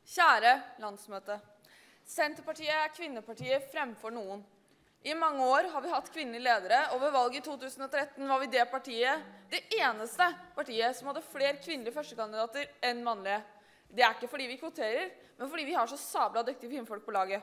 Kjære landsmøte. Senterpartiet er kvinnepartiet fremfor noen. I mange år har vi hatt kvinnelige ledere, og ved valget i 2013 var vi det eneste partiet som hadde flere kvinnelige førstekandidater enn mannlige. Det er ikke fordi vi kvoterer, men fordi vi har så sabla dyktige kvinnfolk på laget.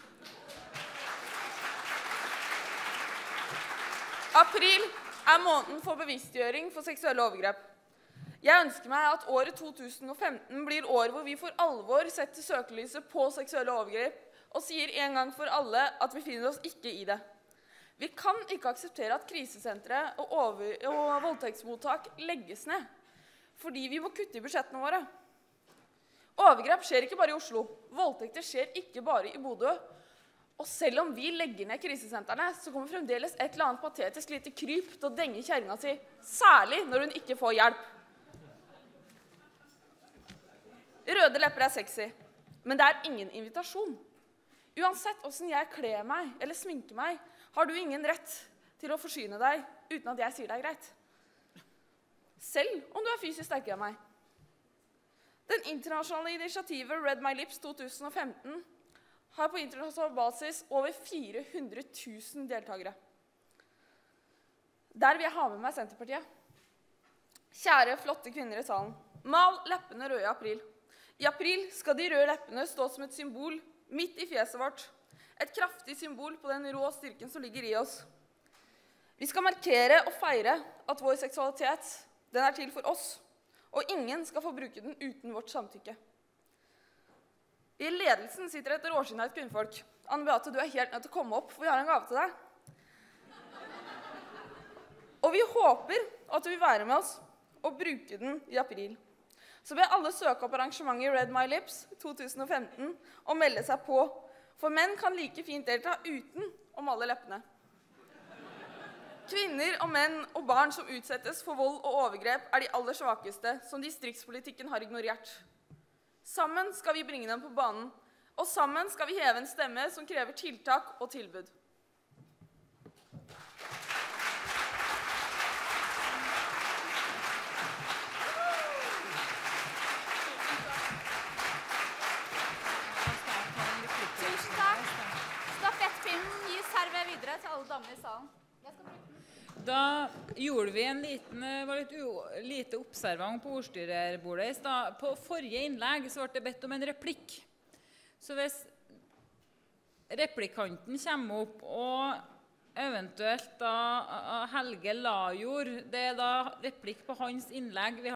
April er måneden for bevisstgjøring for seksuelle overgrep. Jeg ønsker meg at året 2015 blir år hvor vi for alvor setter søkelyset på seksuelle overgrep og sier en gang for alle at vi finner oss ikke i det. Vi kan ikke akseptere at krisesentre og voldtektsmottak legges ned, fordi vi må kutte i budsjettene våre. Overgrep skjer ikke bare i Oslo, voldtekter skjer ikke bare i Bodø. Og selv om vi legger ned krisesentrene, så kommer fremdeles et eller annet patetisk lite kryp til å denge kjerringa si, særlig når hun ikke får hjelp. Røde lepper er sexy, men det er ingen invitasjon. Uansett hvordan jeg kler meg eller sminker meg, har du ingen rett til å forsyne deg uten at jeg sier det er greit. Selv om du er fysisk sterkere enn meg. Den internasjonale initiativet Red My Lips 2015 har på internasjonal basis over 400 000 deltakere. Der vil jeg ha med meg Senterpartiet. Kjære, flotte kvinner i salen. Mal leppene røde i april. I april skal de røde leppene stå som et symbol midt i fjeset vårt. Et kraftig symbol på den rå styrken som ligger i oss. Vi skal markere og feire at vår seksualitet, den er til for oss, og ingen skal få bruke den uten vårt samtykke. I ledelsen sitter et råskinnet kvinnfolk. Anne Beate, du er helt nødt til å komme opp, for vi har en gave til deg. Og vi håper at du vil være med oss og bruke den i april. Så vil alle søke opp arrangementet Red My Lips 2015 og melde seg på, for menn kan like fint delta uten å male leppene. Kvinner og menn og barn som utsettes for vold og overgrep er de aller svakeste, som distriktspolitikken har ignorert. Sammen skal vi bringe dem på banen, og sammen skal vi heve en stemme som krever tiltak og tilbud. Videre til alle damene i salen. Da gjorde vi var litt lite observant på ordstyrerbordet i sted. På forrige innlegg så ble det bedt om en replikk. Så hvis replikanten kommer opp og eventuelt da Helge Lajord, det er da replikk på hans innlegg.